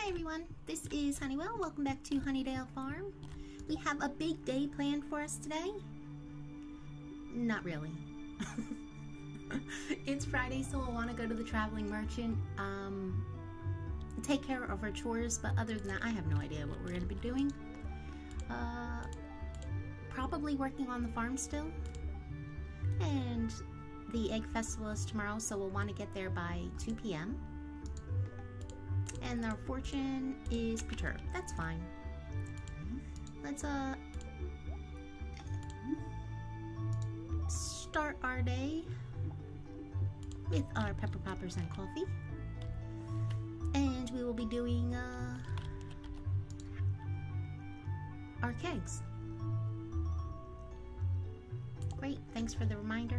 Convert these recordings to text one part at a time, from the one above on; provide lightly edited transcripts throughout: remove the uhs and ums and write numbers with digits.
Hi everyone, this is Honeywell. Welcome back to Honeydale Farm. We have a big day planned for us today. Not really. It's Friday, so we'll want to go to the traveling merchant, take care of our chores, but other than that, I have no idea what we're going to be doing. Probably working on the farm still. And the egg festival is tomorrow, so we'll want to get there by 2 p.m. And our fortune is perturbed. That's fine. Let's start our day with our pepper poppers and coffee. And we will be doing our kegs. Great, thanks for the reminder.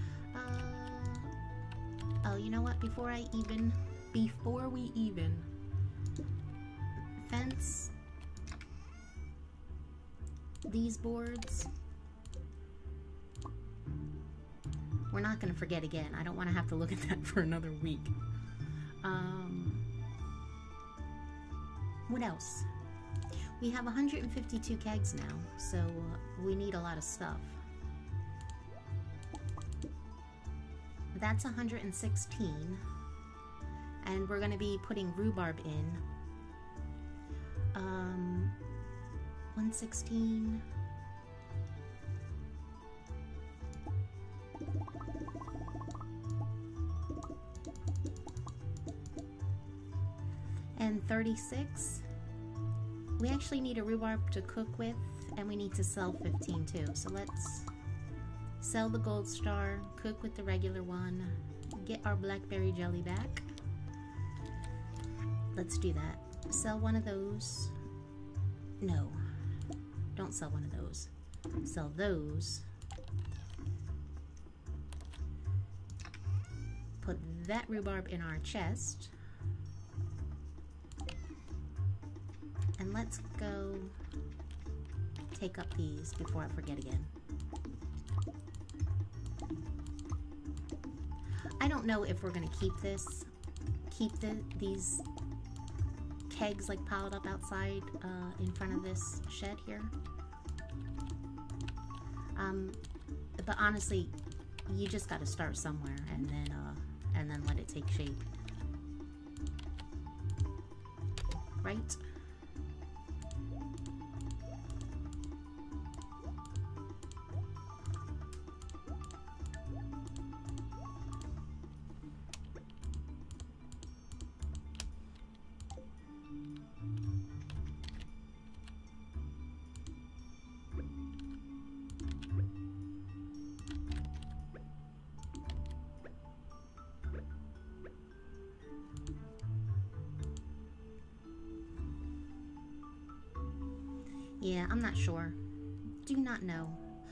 Oh, you know what? Before we even fence these boards, we're not going to forget again. I don't want to have to look at that for another week. What else? We have 152 kegs now, so we need a lot of stuff. That's 116. And we're going to be putting rhubarb in. 116. And 36. We actually need a rhubarb to cook with, and we need to sell 15 too. So let's sell the gold star, cook with the regular one, get our blackberry jelly back. Let's do that. Sell one of those. No, don't sell one of those. Sell those. Put that rhubarb in our chest. And let's go take up these before I forget again. I don't know if we're gonna keep these kegs like piled up outside in front of this shed here. But honestly, you just got to start somewhere and then let it take shape, right? Yeah, I'm not sure. Do not know.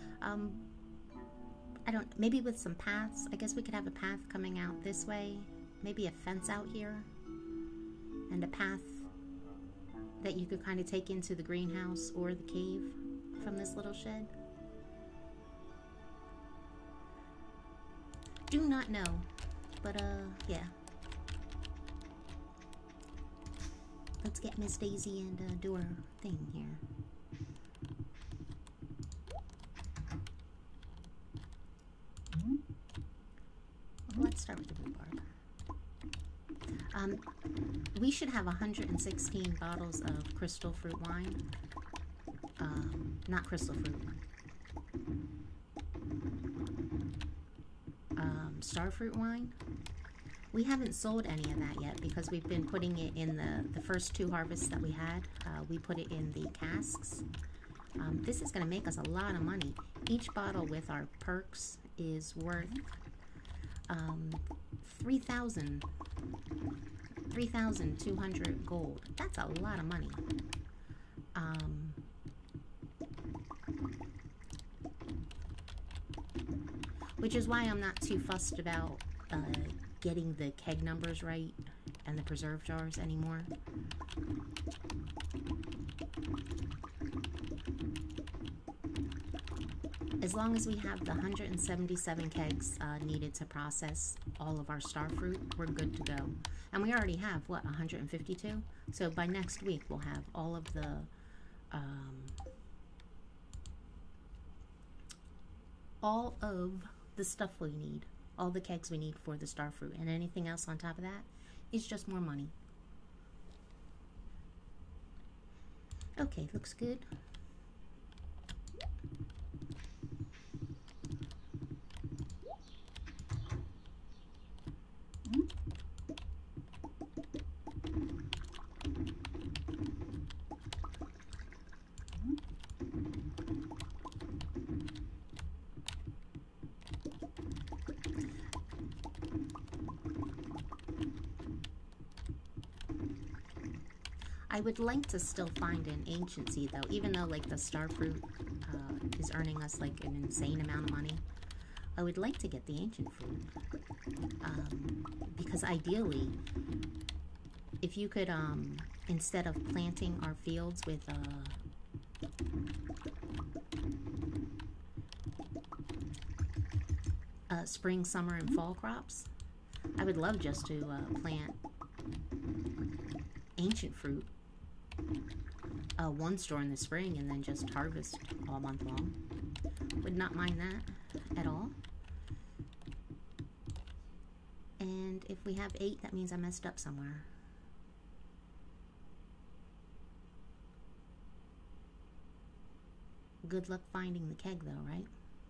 I don't, maybe with some paths. I guess we could have a path coming out this way. Maybe a fence out here. And a path that you could kind of take into the greenhouse or the cave from this little shed. Do not know. But, yeah. Let's get Miss Daisy and do her thing here. Let's start with the rhubarb. We should have 116 bottles of crystal fruit wine. Not crystal fruit. Starfruit wine. We haven't sold any of that yet because we've been putting it in the first 2 harvests that we had. We put it in the casks. This is going to make us a lot of money. Each bottle with our perks is worth 3,200 gold. That's a lot of money. Which is why I'm not too fussed about getting the keg numbers right and the preserve jars anymore. As long as we have the 177 kegs needed to process all of our starfruit, we're good to go. And we already have, what, 152? So by next week, we'll have all of the stuff we need, all the kegs we need for the starfruit, and anything else on top of that is just more money. Okay, looks good. I would like to still find an ancient seed though, even though like the starfruit is earning us like an insane amount of money. I would like to get the ancient fruit because ideally, if you could, instead of planting our fields with spring, summer, and fall crops, I would love just to plant ancient fruit one store in the spring and then just harvest all month long. Would not mind that at all. And if we have 8, that means I messed up somewhere. Good luck finding the keg though, right?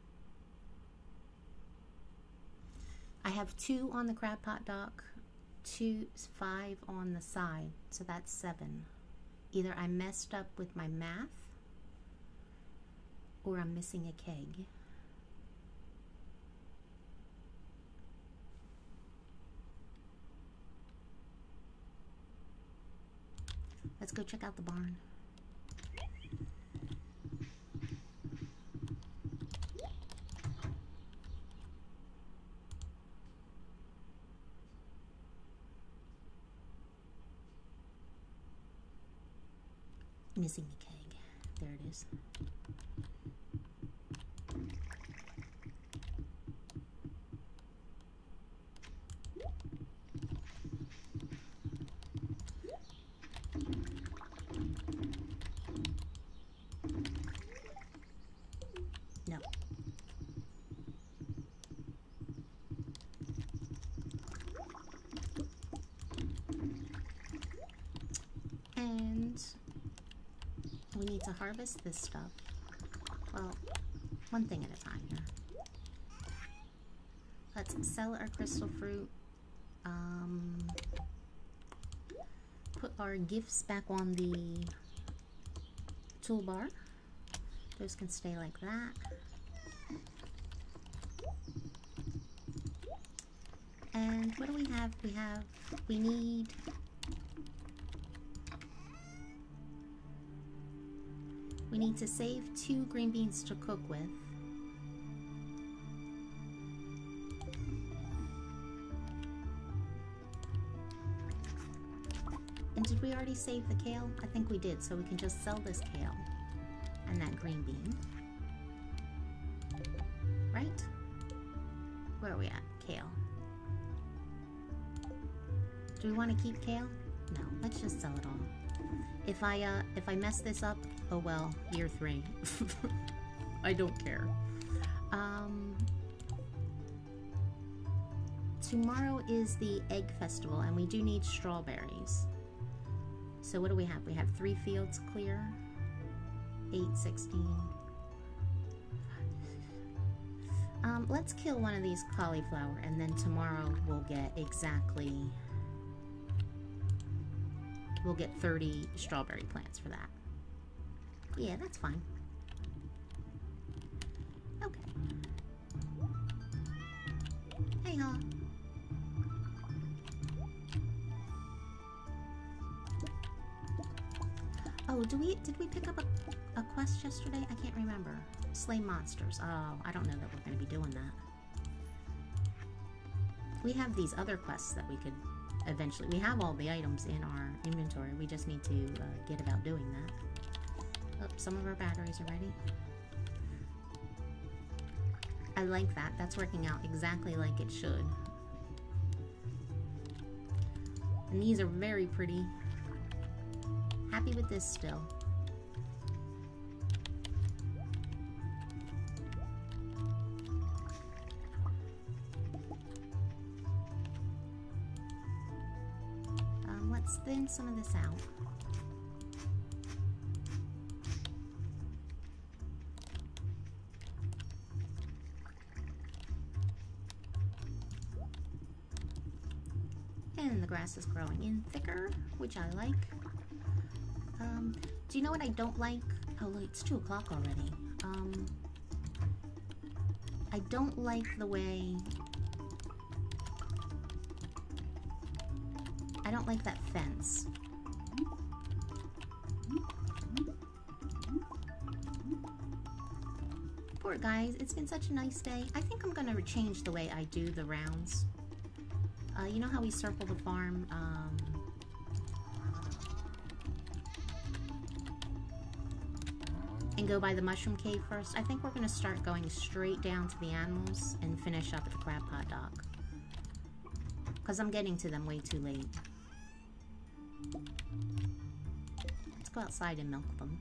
I have 2 on the crab pot dock, 5 on the side, so that's 7. Either I messed up with my math or I'm missing a keg. Let's go check out the barn. Missing the keg. There it is. No. And we need to harvest this stuff. Well, one thing at a time here. Let's sell our crystal fruit. Put our gifts back on the toolbar. Those can stay like that. And what do we have? We need to save 2 green beans to cook with. And did we already save the kale? I think we did, so we can just sell this kale and that green bean. Right? Where are we at? Kale. Do we want to keep kale? No, let's just sell it all. If I mess this up, oh well, year 3. I don't care. Tomorrow is the egg festival, and we do need strawberries. So what do we have? We have 3 fields clear. 8, 16. Let's kill one of these cauliflower, and then tomorrow we'll get exactly... We'll get 30 strawberry plants for that. Yeah, that's fine. Okay. Hey, huh? Oh, did we pick up a quest yesterday? I can't remember. Slay monsters. Oh, I don't know that we're going to be doing that. We have these other quests that we could eventually. We have all the items in our inventory. We just need to get about doing that. Oh, some of our batteries are ready. I like that. That's working out exactly like it should. And these are very pretty. Happy with this still. Let's thin some of this out. And the grass is growing in thicker, which I like. Do you know what I don't like? Oh look, it's 2 o'clock already. I don't like the way... I don't like that fence. Poor guys, it's been such a nice day. I think I'm gonna change the way I do the rounds. You know how we circle the farm? And go by the mushroom cave first. I think we're gonna start going straight down to the animals and finish up at the crab pot dock. Because I'm getting to them way too late. Let's go outside and milk them.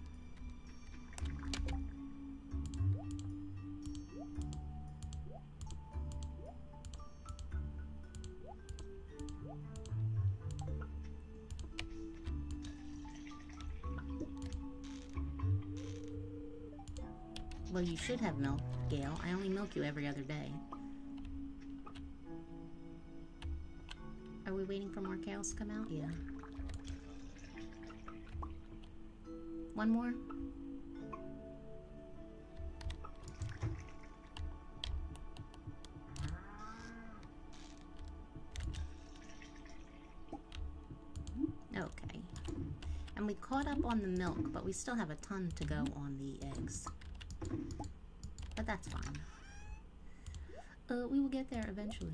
Well, you should have milk, Gail. I only milk you every other day. Are we waiting for more cows to come out? Yeah. One more? Okay. And we caught up on the milk, but we still have a ton to go on the eggs. But that's fine. We will get there eventually.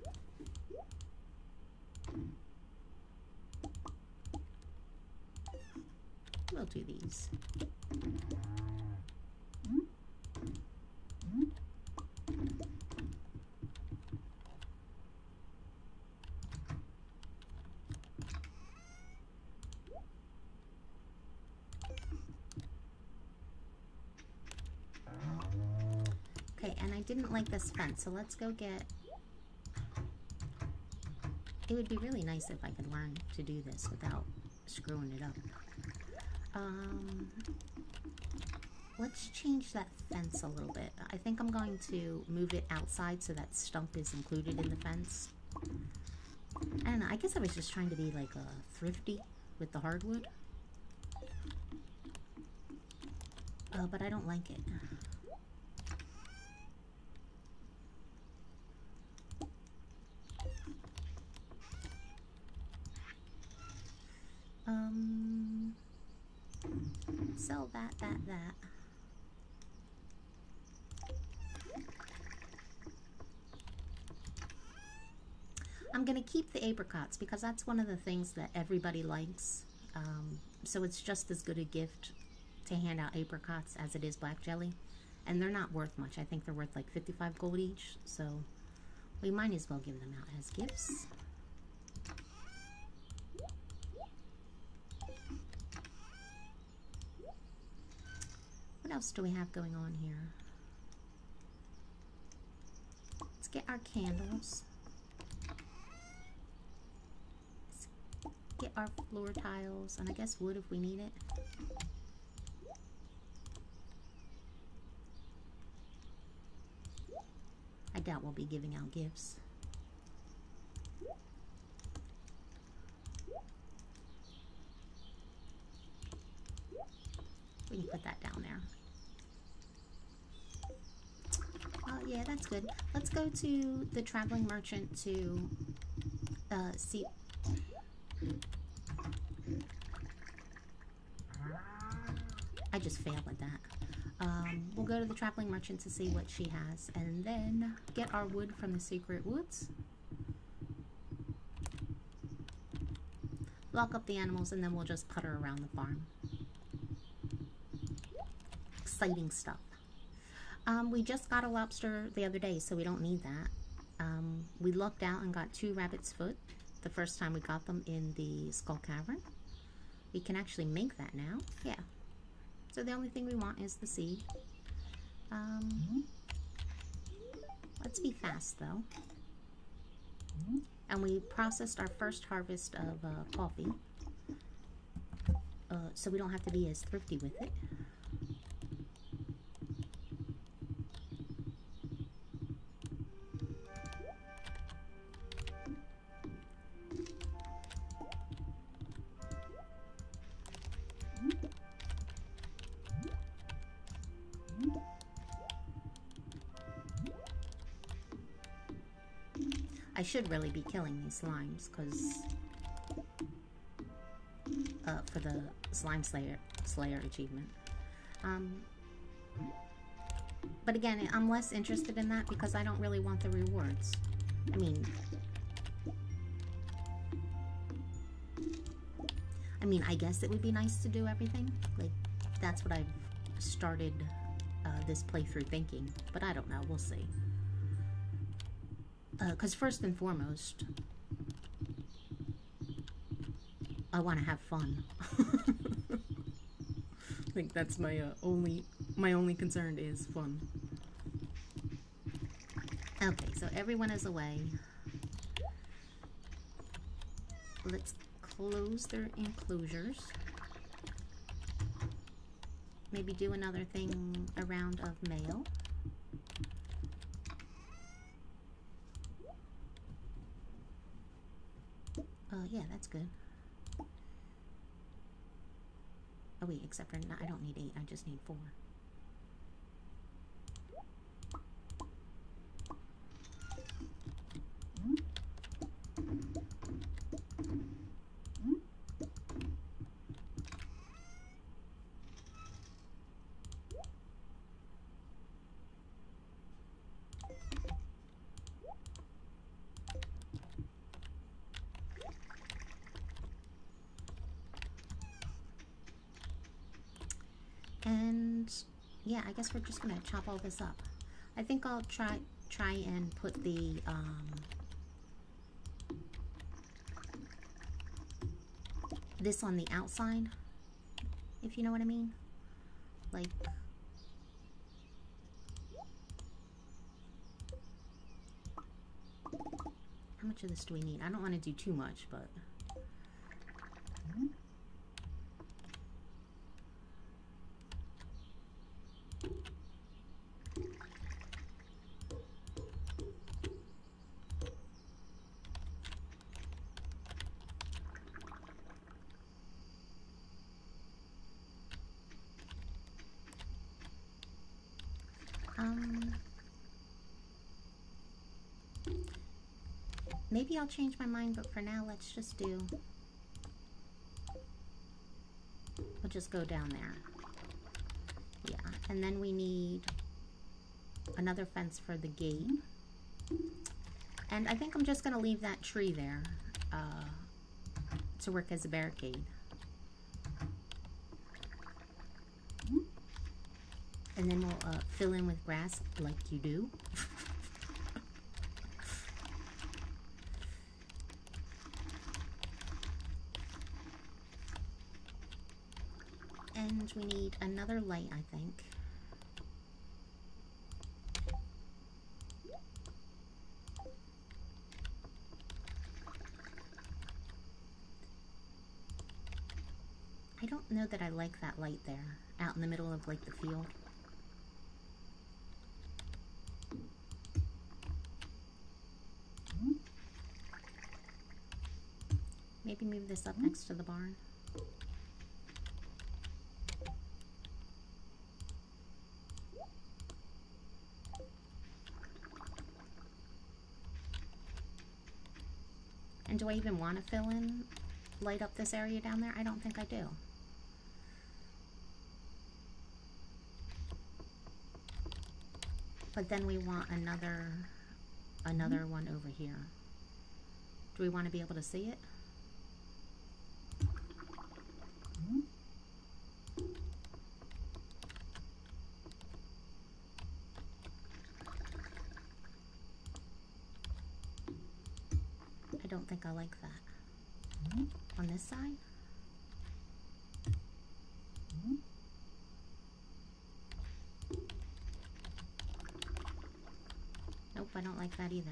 We'll do these. Okay, and I didn't like this fence, so let's go get... It would be really nice if I could learn to do this without screwing it up. Let's change that fence a little bit. I think I'm going to move it outside so that stump is included in the fence. I don't know, I guess I was just trying to be like thrifty with the hardwood. But I don't like it. Sell that. I'm gonna keep the apricots because that's one of the things that everybody likes. So it's just as good a gift to hand out apricots as it is black jelly. And they're not worth much. I think they're worth like 55 gold each. So we might as well give them out as gifts. What else do we have going on here? Let's get our candles. Let's get our floor tiles, and I guess wood if we need it. I doubt we'll be giving out gifts. We can put that down there. Yeah, that's good. Let's go to the traveling merchant to see. I just failed at that. We'll go to the traveling merchant to see what she has, and then get our wood from the secret woods. Lock up the animals, and then we'll just putter around the farm. Exciting stuff. We just got a lobster the other day, so we don't need that. We lucked out and got 2 rabbit's foot, the first time we got them in the Skull Cavern. We can actually make that now. Yeah. So the only thing we want is the seed. Let's be fast though. And we processed our first harvest of coffee. So we don't have to be as thrifty with it. I should really be killing these slimes, because for the slime slayer achievement. But again, I'm less interested in that because I don't really want the rewards. I mean, I guess it would be nice to do everything. Like, that's what I've started this playthrough thinking. But I don't know. We'll see. Because first and foremost, I want to have fun. I think that's my only concern is fun. Okay, so everyone is away. Let's close their enclosures. Maybe do another thing, a round of mail. Yeah, that's good. Oh wait, except for I don't need 8, I just need 4. And yeah, I guess we're just gonna chop all this up. I think I'll try and put the this on the outside, if you know what I mean. Like, how much of this do we need? I don't want to do too much, but maybe I'll change my mind, but for now, let's just do... We'll just go down there. Yeah, and then we need another fence for the gate. And I think I'm just going to leave that tree there to work as a barricade. And then we'll fill in with grass like you do. And we need another light, I think. I don't know that I like that light there, out in the middle of like the field. Maybe move this up next to the barn. And do I even want to fill in, light up this area down there? I don't think I do. But then we want another one over here. Do we want to be able to see it? don't think I like that. On this side? Nope, I don't like that either.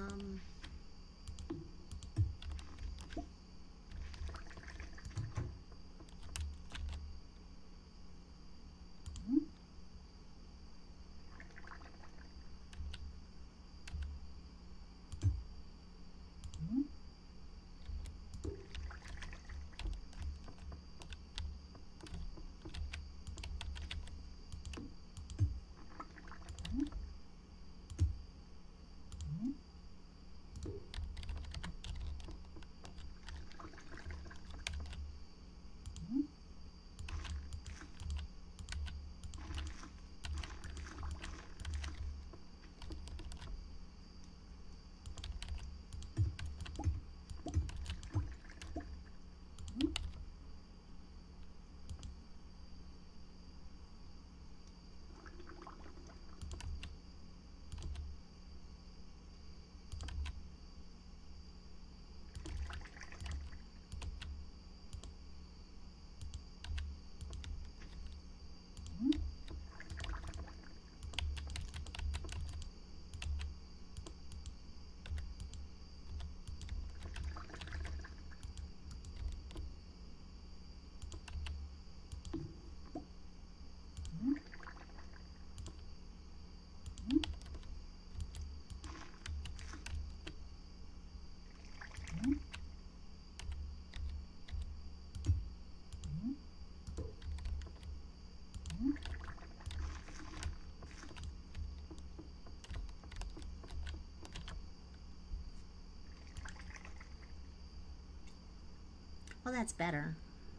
Well, that's better.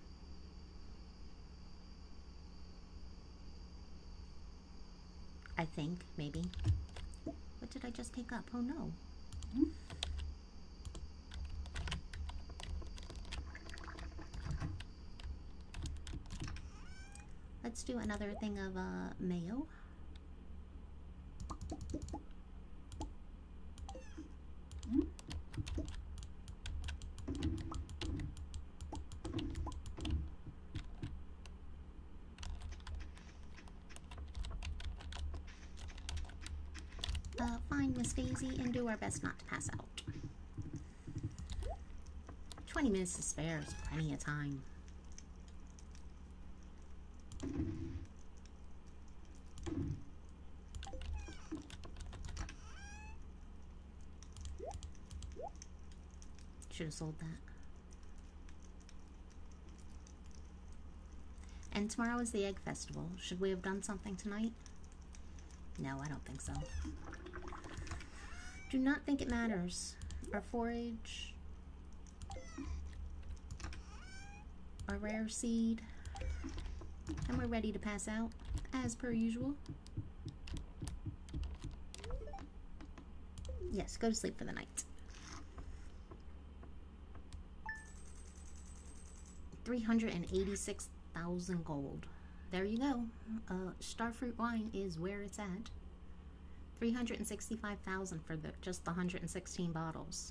I think, maybe. What did I just pick up? Oh no. Let's do another thing of mayo. Find Miss Daisy and do our best not to pass out. 20 minutes to spare is plenty of time. Should have sold that. And tomorrow is the egg festival. Should we have done something tonight? No, I don't think so. Do not think it matters. Our forage, our rare seed, and we're ready to pass out, as per usual. Yes, go to sleep for the night. 386,000 gold. There you go. Starfruit wine is where it's at. 365,000 for just the 116 bottles.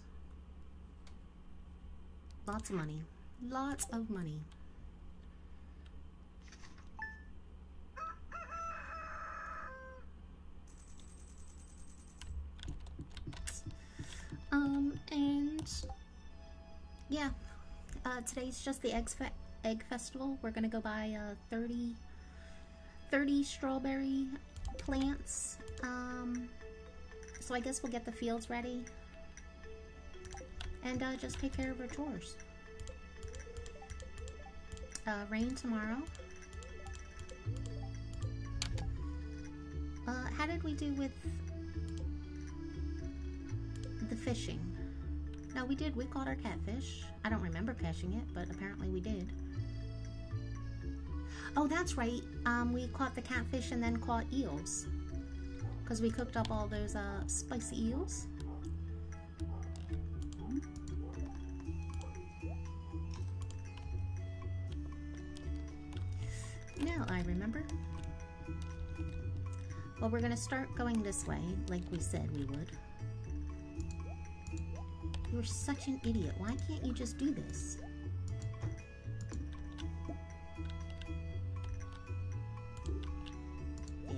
Lots of money. Lots of money. And yeah, today's just the egg festival. We're gonna go buy 30 strawberry plants. So I guess we'll get the fields ready and just take care of our chores. Rain tomorrow. How did we do with the fishing? No, we did. We caught our catfish. I don't remember catching it, but apparently we did. Oh, that's right. We caught the catfish and then caught eels. Because we cooked up all those spicy eels. Now I remember. Well, we're going to start going this way, like we said we would. You're such an idiot. Why can't you just do this? Yeah.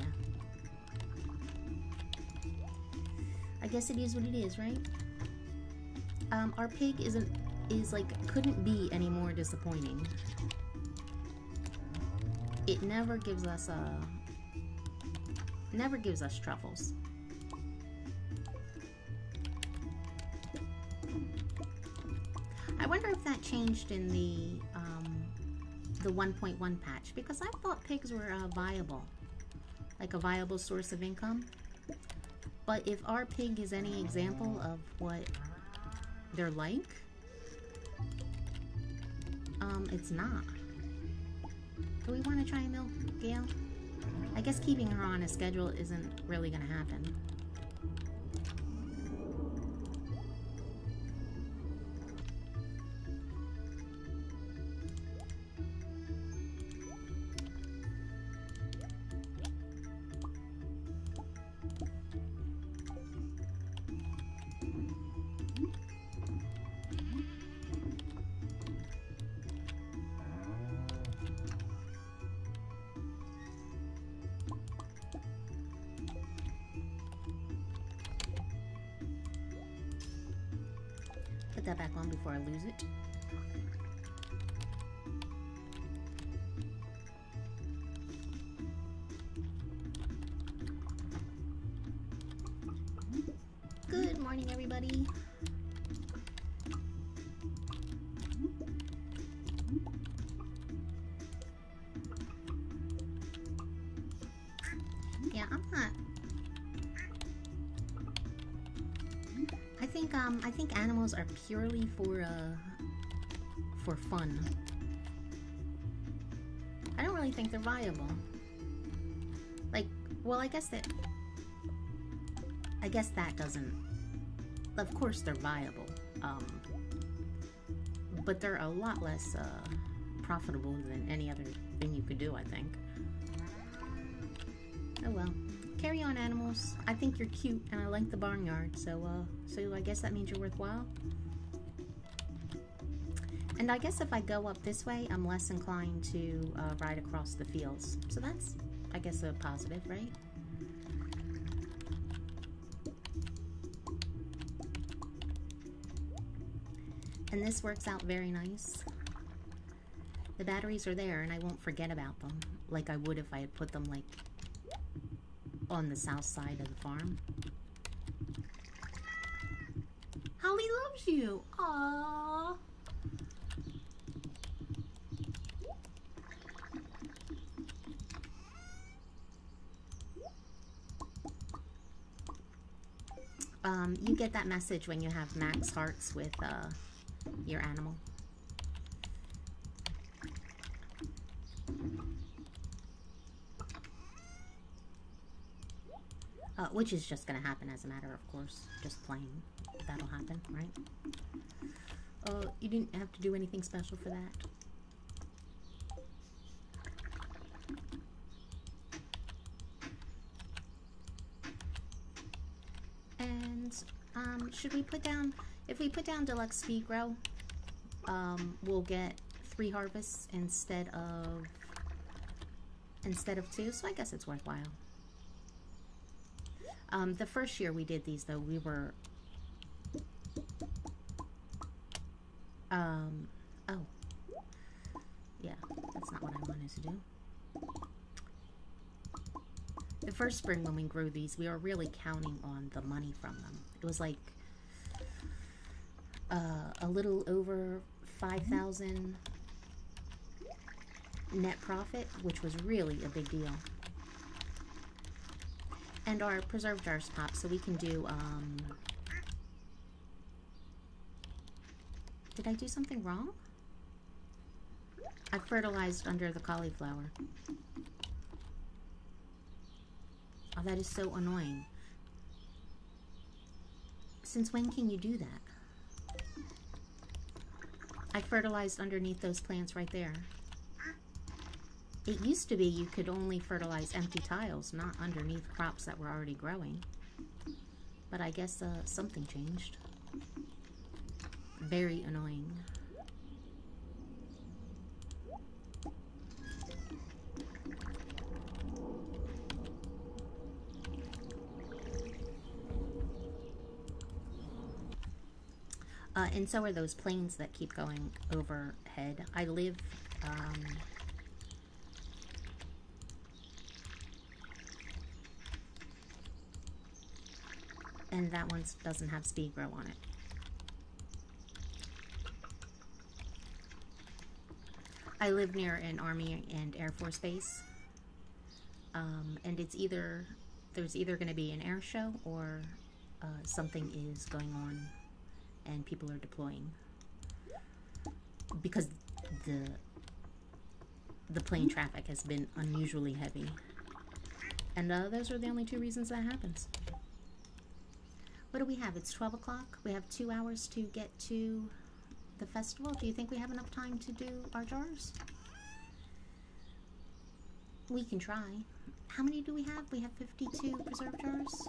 I guess it is what it is, right? Our pig couldn't be any more disappointing. It never gives us truffles. I wonder if that changed in the 1.1 patch, because I thought pigs were viable, like a viable source of income. But if our pig is any example of what they're like, it's not. Do we want to try and milk Gail? I guess keeping her on a schedule isn't really going to happen. Put that back on before I lose it. Good morning, everybody. Yeah, I think animals are purely for fun. I don't really think they're viable. Like, well, I guess that doesn't. Of course, they're viable, but they're a lot less profitable than any other thing you could do, I think. Oh well. Carry on, animals. I think you're cute, and I like the barnyard, so I guess that means you're worthwhile. And I guess if I go up this way, I'm less inclined to ride across the fields. So that's, I guess, a positive, right? And this works out very nice. The batteries are there, and I won't forget about them, like I would if I had put them, like, on the south side of the farm. Holly loves you. Aww. You get that message when you have max hearts with your animal. Which is just going to happen as a matter of course. Just plain. That'll happen, right? You didn't have to do anything special for that. And, should we put down... If we put down deluxe speed grow, we'll get 3 harvests instead of 2, so I guess it's worthwhile. The first year we did these, though, we were... oh. Yeah, that's not what I wanted to do. The first spring when we grew these, we were really counting on the money from them. It was like a little over 5,000 net profit, which was really a big deal. And our preserve jars pop, so we can do, Did I do something wrong? I fertilized under the cauliflower. Oh, that is so annoying. Since when can you do that? I fertilized underneath those plants right there. It used to be you could only fertilize empty tiles, not underneath crops that were already growing. But I guess something changed. Very annoying. And so are those planes that keep going overhead. I live, and that one doesn't have speed grow on it. I live near an Army and Air Force base, and it's there's either going to be an air show or something is going on and people are deploying because the plane traffic has been unusually heavy, and those are the only two reasons that happens. What do we have? It's 12 o'clock. We have 2 hours to get to the festival. Do you think we have enough time to do our jars? We can try. How many do we have? We have 52 preserve jars.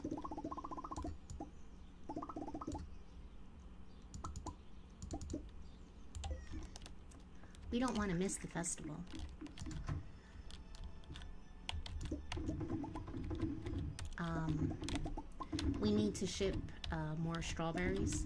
We don't want to miss the festival. We need to ship more strawberries.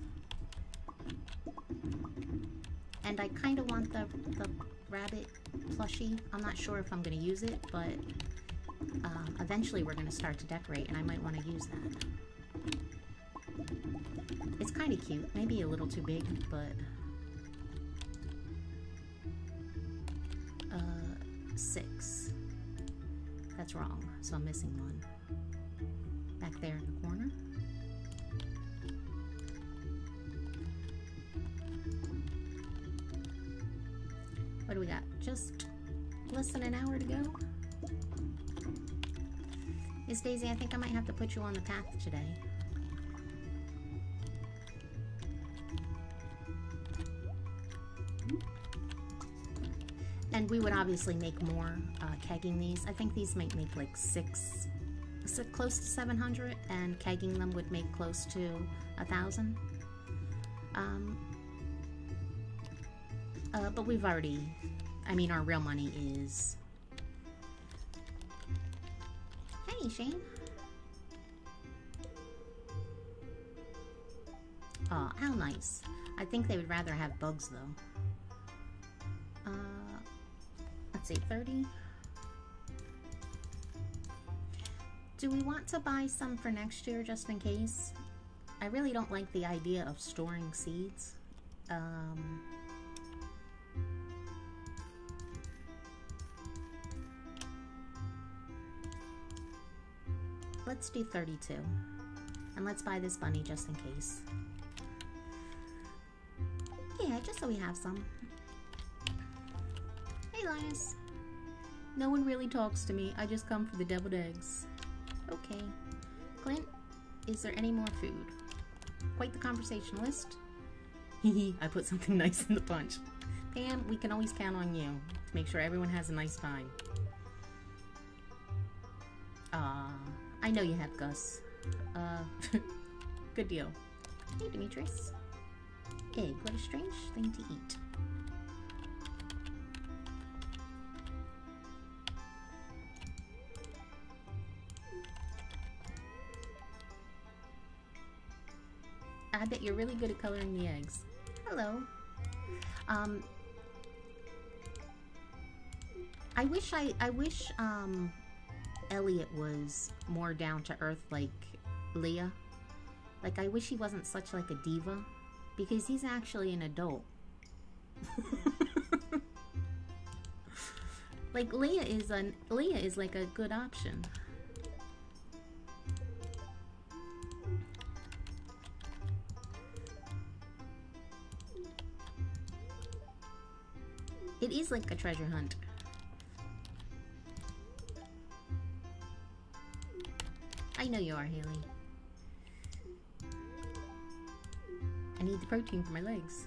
And I kind of want the rabbit plushie. I'm not sure if I'm going to use it, but eventually we're going to start to decorate, and I might want to use that. It's kind of cute. Maybe a little too big, but... 6. That's wrong, so I'm missing one. Back there in the corner. What do we got? Just less than an hour to go. Miss Daisy, I think I might have to put you on the path today. And we would obviously make more kegging these. I think these might make like close to 700, and kegging them would make close to 1,000. But we've already, I mean, our real money is... Hey, Shane. Oh, how nice. I think they would rather have bugs, though. Let's see, 30. Do we want to buy some for next year, just in case? I really don't like the idea of storing seeds. Let's do 32. And let's buy this bunny just in case. Yeah, just so we have some. Hey, Linus. No one really talks to me. I just come for the deviled eggs. Okay. Clint, is there any more food? Quite the conversationalist. Hehe, I put something nice in the punch. Pam, we can always count on you to make sure everyone has a nice time. I know you have Gus. Good deal. Hey, Demetrius. Egg, what a strange thing to eat. I bet you're really good at coloring the eggs. Hello. I wish Elliot was more down to earth like Leah. Like, I wish he wasn't such like a diva, because he's actually an adult. Like, Leah is like a good option. It is like a treasure hunt. I know you are, Haley. I need the protein for my legs.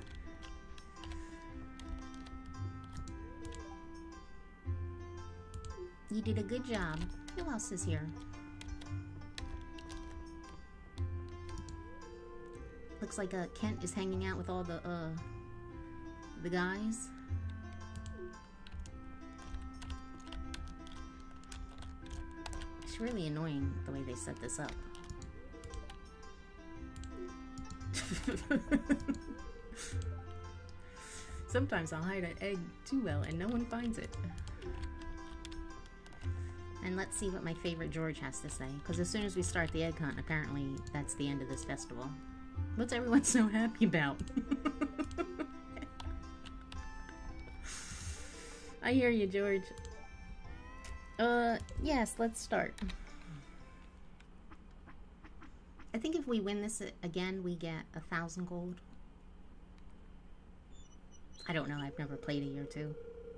You did a good job. Who else is here? looks like Kent is hanging out with all the guys. It's really annoying the way they set this up. Sometimes I'll hide an egg too well and no one finds it. And let's see what my favorite George has to say, because as soon as we start the egg hunt, apparently that's the end of this festival. What's everyone so happy about? I hear you, George. Yes, let's start. I think if we win this again, we get 1,000 gold. I don't know, I've never played a year two.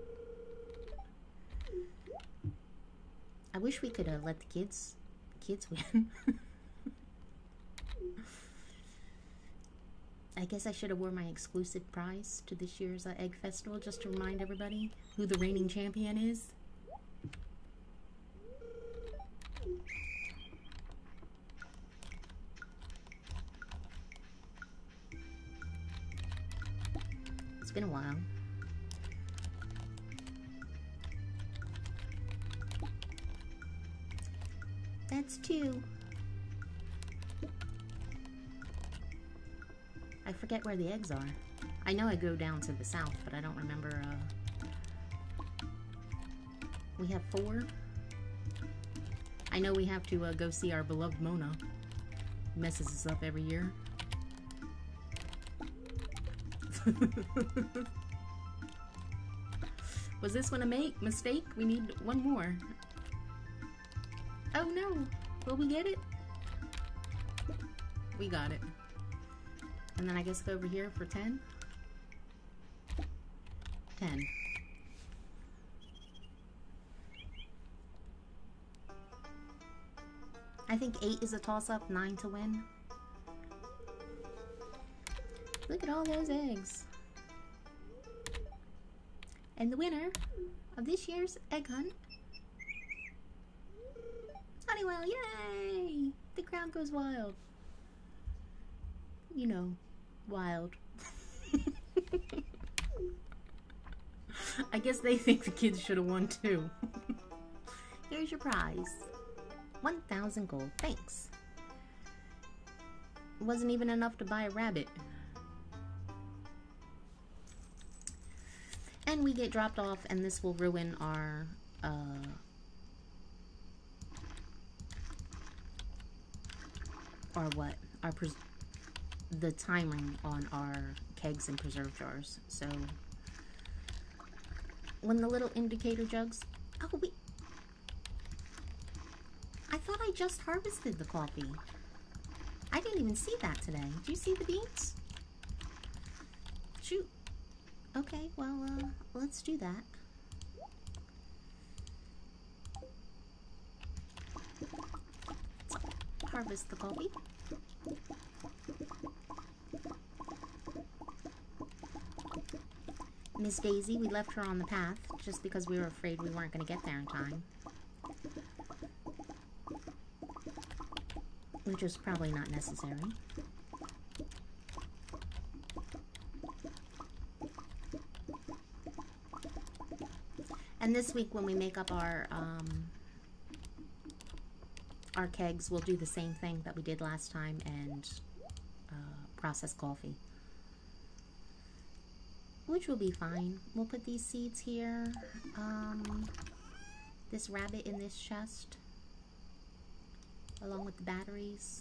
I wish we could let the kids win. I guess I should have worn my exclusive prize to this year's egg festival just to remind everybody who the reigning champion is. It's been a while. That's 2. I forget where the eggs are. I know I go down to the south, but I don't remember. We have 4. I know we have to go see our beloved Mona. Messes us up every year. Was this one a mistake? We need 1 more. Oh no! Will we get it? We got it. And then I guess go over here for 10. 10. I think 8 is a toss-up, 9 to win. Look at all those eggs. And the winner of this year's egg hunt, Honeywell, yay! The crowd goes wild. You know, wild. I guess they think the kids should have won too. Here's your prize. 1,000 gold, thanks. Wasn't even enough to buy a rabbit. And we get dropped off, and this will ruin our, the timing on our kegs and preserve jars. So when the little indicator jugs, oh wait, I thought I just harvested the coffee. I didn't even see that today. Did you see the beans? Shoot. Okay, well, let's do that. Let's harvest the coffee. Miss Daisy, we left her on the path just because we were afraid we weren't going to get there in time. Which was probably not necessary. And this week when we make up our kegs, we'll do the same thing that we did last time and process coffee. Which will be fine. We'll put these seeds here. This rabbit in this chest. Along with the batteries.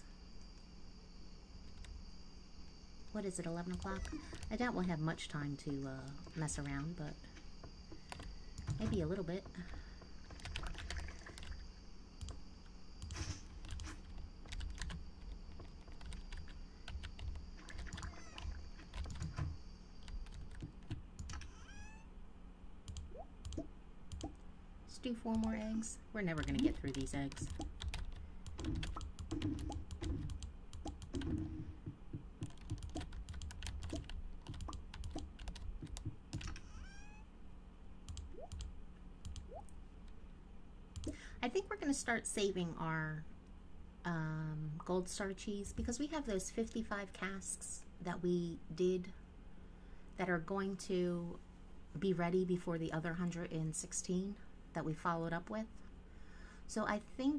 What is it, 11 o'clock? I doubt we'll have much time to mess around, but maybe a little bit. Let's do 4 more eggs. We're never going to get through these eggs. I think we're going to start saving our gold star cheese, because we have those 55 casks that we did that are going to be ready before the other 116 that we followed up with. So I think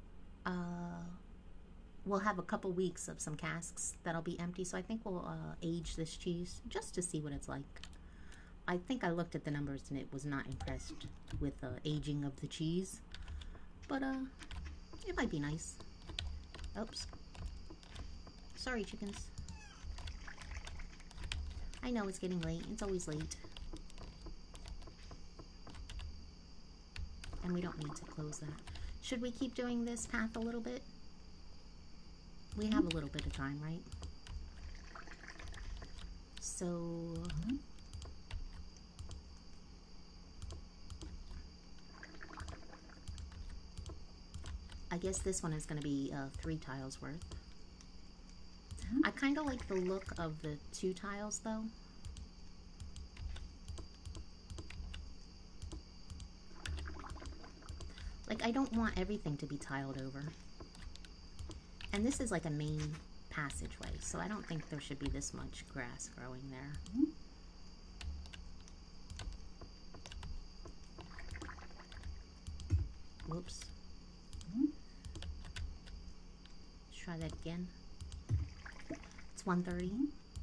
we'll have a couple weeks of some casks that'll be empty. So I think we'll age this cheese just to see what it's like. I think I looked at the numbers and it was not impressed with the aging of the cheese, but it might be nice. Oops. Sorry, chickens. I know it's getting late. It's always late. And we don't need to close that. Should we keep doing this path a little bit? We have a little bit of time, right? So... I guess this one is going to be 3 tiles worth. I kind of like the look of the 2 tiles though. Like, I don't want everything to be tiled over. And this is like a main passageway, so I don't think there should be this much grass growing there. Whoops. Let's try that again. It's 1:30.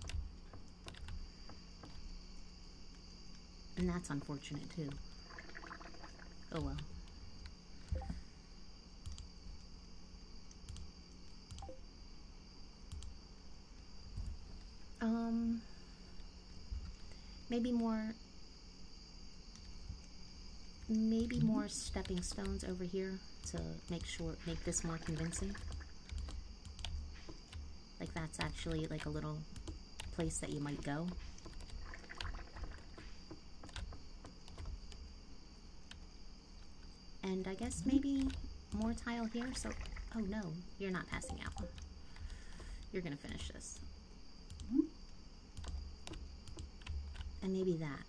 And that's unfortunate too. Oh well. Maybe more stepping stones over here to make this more convincing. Like that's actually like a little place that you might go. And I guess maybe more tile here, so... Oh no, you're not passing out. You're gonna finish this. And maybe that.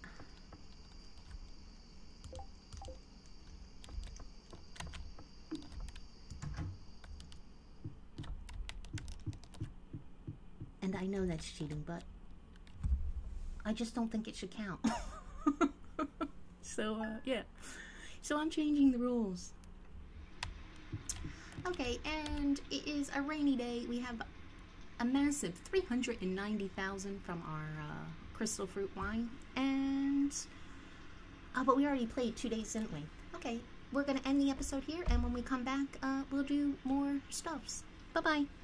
And I know that's cheating, but I just don't think it should count. So, yeah. So I'm changing the rules. Okay, and it is a rainy day. We have a massive 390,000 from our crystal fruit wine. And, but we already played 2 days, didn't we? Okay, we're going to end the episode here. And when we come back, we'll do more stuffs. Bye-bye.